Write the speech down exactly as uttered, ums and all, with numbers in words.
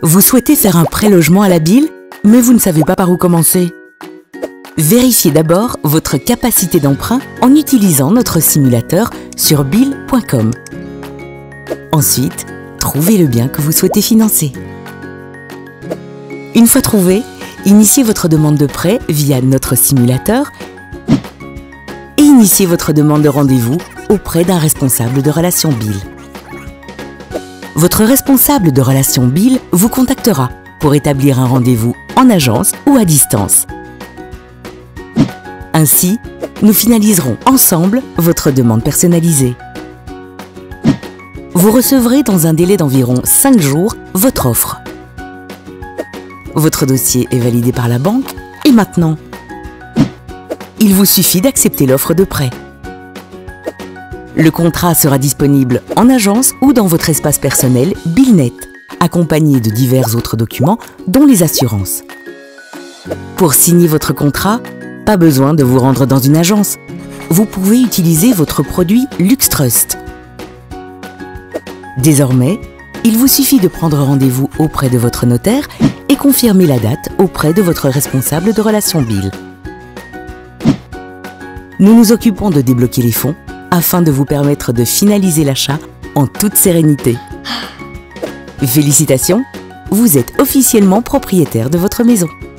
Vous souhaitez faire un prélogement à la B I L, mais vous ne savez pas par où commencer? Vérifiez d'abord votre capacité d'emprunt en utilisant notre simulateur sur B I L point com. Ensuite, trouvez le bien que vous souhaitez financer. Une fois trouvé, initiez votre demande de prêt via notre simulateur et initiez votre demande de rendez-vous auprès d'un responsable de relations B I L. Votre responsable de relations B I L vous contactera pour établir un rendez-vous en agence ou à distance. Ainsi, nous finaliserons ensemble votre demande personnalisée. Vous recevrez dans un délai d'environ cinq jours votre offre. Votre dossier est validé par la banque et maintenant, il vous suffit d'accepter l'offre de prêt. Le contrat sera disponible en agence ou dans votre espace personnel B I L net, accompagné de divers autres documents, dont les assurances. Pour signer votre contrat, pas besoin de vous rendre dans une agence. Vous pouvez utiliser votre produit LuxTrust. Désormais, il vous suffit de prendre rendez-vous auprès de votre notaire et confirmer la date auprès de votre responsable de relations B I L. Nous nous occupons de débloquer les fonds afin de vous permettre de finaliser l'achat en toute sérénité. Félicitations, vous êtes officiellement propriétaire de votre maison.